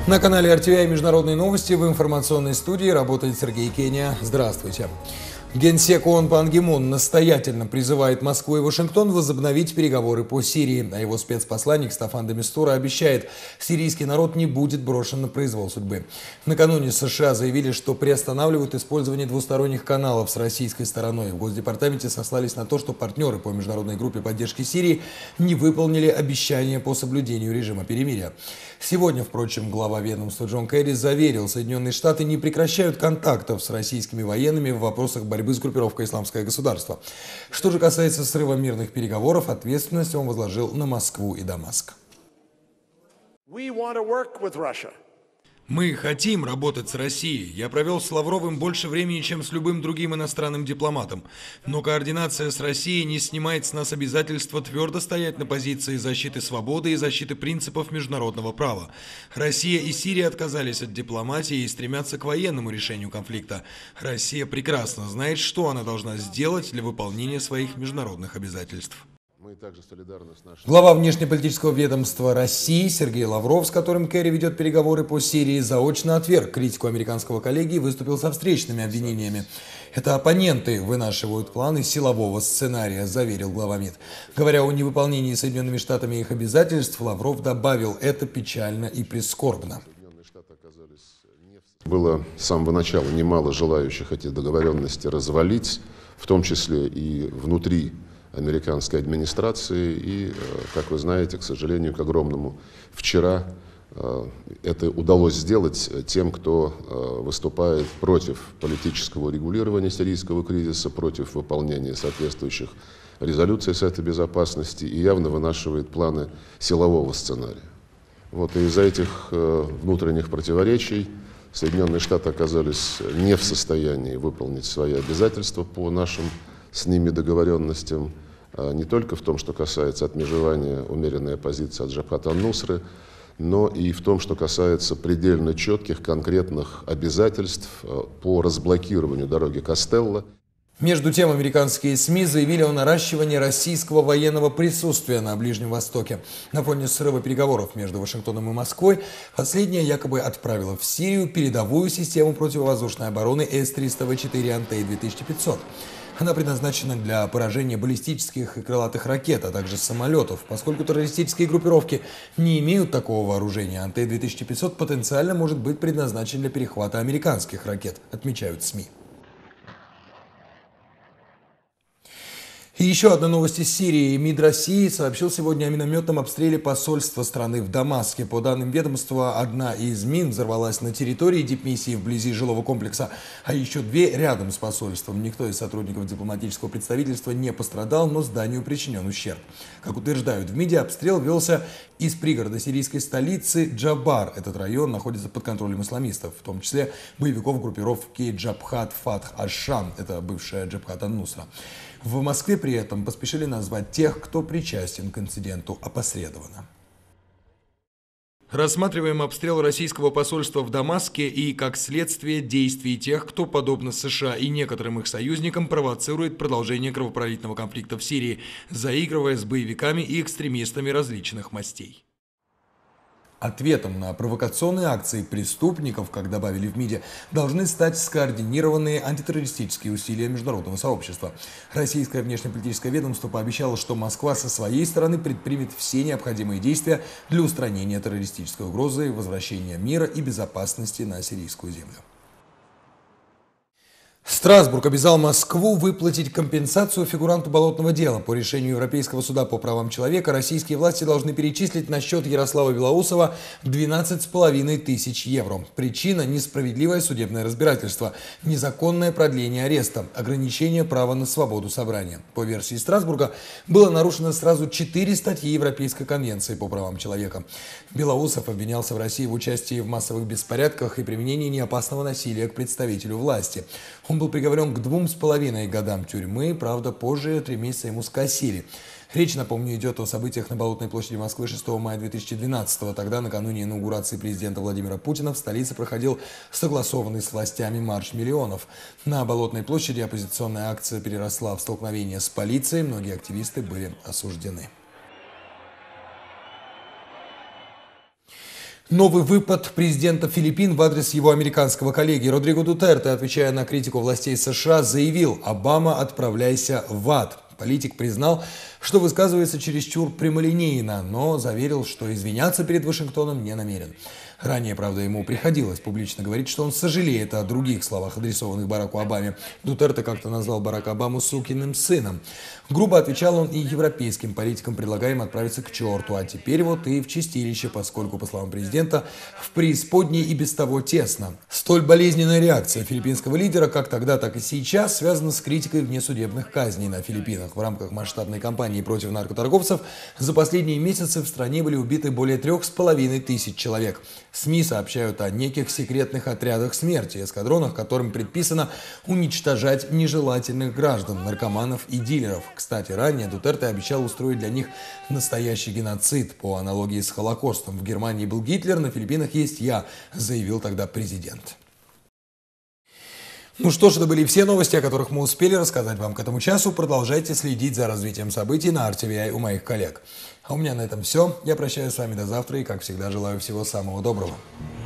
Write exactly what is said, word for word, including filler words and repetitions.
На канале эр ти ви ай «Международные новости» в информационной студии работает Сергей Кения. Здравствуйте. Генсек ООН Пан Ги Мун настоятельно призывает Москву и Вашингтон возобновить переговоры по Сирии. А его спецпосланник Стаффан де Мистура обещает, сирийский народ не будет брошен на произвол судьбы. Накануне США заявили, что приостанавливают использование двусторонних каналов с российской стороной. В Госдепартаменте сослались на то, что партнеры по международной группе поддержки Сирии не выполнили обещания по соблюдению режима перемирия. Сегодня, впрочем, глава ведомства Джон Керри заверил, Соединенные Штаты не прекращают контактов с российскими военными в вопросах борьбы с группировкой «Исламское государство». Что же касается срыва мирных переговоров, ответственность он возложил на Москву и Дамаск. Мы хотим работать с Россией. Я провел с Лавровым больше времени, чем с любым другим иностранным дипломатом. Но координация с Россией не снимает с нас обязательства твердо стоять на позиции защиты свободы и защиты принципов международного права. Россия и Сирия отказались от дипломатии и стремятся к военному решению конфликта. Россия прекрасно знает, что она должна сделать для выполнения своих международных обязательств. Глава внешнеполитического ведомства России Сергей Лавров, с которым Керри ведет переговоры по Сирии, заочно отверг критику американского коллеги и выступил со встречными обвинениями. Это оппоненты вынашивают планы силового сценария, заверил глава МИД. Говоря о невыполнении Соединенными Штатами их обязательств, Лавров добавил: это печально и прискорбно. Было с самого начала немало желающих эти договоренности развалить, в том числе и внутри американской администрации, и, как вы знаете, к сожалению, к огромному, вчера это удалось сделать тем, кто выступает против политического урегулирования сирийского кризиса, против выполнения соответствующих резолюций Совета Безопасности и явно вынашивает планы силового сценария. Вот, и из-за этих внутренних противоречий Соединенные Штаты оказались не в состоянии выполнить свои обязательства по нашим с ними договоренностям, не только в том, что касается отмежевания умеренной оппозиции от Джабхата ан-Нусры, но и в том, что касается предельно четких, конкретных обязательств по разблокированию дороги Кастелло. Между тем, американские СМИ заявили о наращивании российского военного присутствия на Ближнем Востоке. На фоне срыва переговоров между Вашингтоном и Москвой, последняя якобы отправила в Сирию передовую систему противовоздушной обороны эс триста вэ четыре Антей две тысячи пятьсот. Она предназначена для поражения баллистических и крылатых ракет, а также самолетов. Поскольку террористические группировки не имеют такого вооружения, Антей две тысячи пятьсот потенциально может быть предназначен для перехвата американских ракет, отмечают СМИ. И еще одна новость из Сирии. МИД России сообщил сегодня о минометном обстреле посольства страны в Дамаске. По данным ведомства, одна из мин взорвалась на территории дипмиссии вблизи жилого комплекса, а еще две рядом с посольством. Никто из сотрудников дипломатического представительства не пострадал, но зданию причинен ущерб. Как утверждают в МИДе, обстрел велся из пригорода сирийской столицы Джабар. Этот район находится под контролем исламистов, в том числе боевиков группировки Джабхат Фатх аш-Шам, это бывшая Джабхат ан-Нусра. В Москве при этом поспешили назвать тех, кто причастен к инциденту, опосредованно. Рассматриваем обстрел российского посольства в Дамаске и, как следствие, действий тех, кто, подобно США и некоторым их союзникам, провоцирует продолжение кровопролитного конфликта в Сирии, заигрывая с боевиками и экстремистами различных мастей. Ответом на провокационные акции преступников, как добавили в МИДе, должны стать скоординированные антитеррористические усилия международного сообщества. Российское внешнеполитическое ведомство пообещало, что Москва со своей стороны предпримет все необходимые действия для устранения террористической угрозы, возвращения мира и безопасности на сирийскую землю. Страсбург обязал Москву выплатить компенсацию фигуранту болотного дела. По решению Европейского суда по правам человека российские власти должны перечислить на счет Ярослава Белоусова двенадцать с половиной тысяч евро. Причина – несправедливое судебное разбирательство, незаконное продление ареста, ограничение права на свободу собрания. По версии Страсбурга было нарушено сразу четыре статьи Европейской конвенции по правам человека. Белоусов обвинялся в России в участии в массовых беспорядках и применении неопасного насилия к представителю власти. Он был приговорен к двум с половиной годам тюрьмы, правда, позже три месяца ему скосили. Речь, напомню, идет о событиях на Болотной площади Москвы шестого мая две тысячи двенадцатого. Тогда, накануне инаугурации президента Владимира Путина, в столице проходил согласованный с властями марш миллионов. На Болотной площади оппозиционная акция переросла в столкновение с полицией, многие активисты были осуждены. Новый выпад президента Филиппин в адрес его американского коллеги Родриго Дутерте, отвечая на критику властей США, заявил: «Обама, отправляйся в ад». Политик признал, что высказывается чересчур прямолинейно, но заверил, что извиняться перед Вашингтоном не намерен. Ранее, правда, ему приходилось публично говорить, что он сожалеет о других словах, адресованных Бараку Обаме. Дутерте как-то назвал Барака Обаму «сукиным сыном». Грубо отвечал он и европейским политикам, предлагая им отправиться к черту, а теперь вот и в чистилище, поскольку, по словам президента, в преисподней и без того тесно. Столь болезненная реакция филиппинского лидера, как тогда, так и сейчас, связана с критикой внесудебных казней на Филиппинах. В рамках масштабной кампании против наркоторговцев за последние месяцы в стране были убиты более трех с половиной тысяч человек. СМИ сообщают о неких секретных отрядах смерти, эскадронах, которым предписано уничтожать нежелательных граждан, наркоманов и дилеров. Кстати, ранее Дутерте обещал устроить для них настоящий геноцид по аналогии с Холокостом. В Германии был Гитлер, на Филиппинах есть я, заявил тогда президент. Ну что ж, это были все новости, о которых мы успели рассказать вам к этому часу. Продолжайте следить за развитием событий на ар ти ви ай у моих коллег. А у меня на этом все. Я прощаюсь с вами до завтра и, как всегда, желаю всего самого доброго.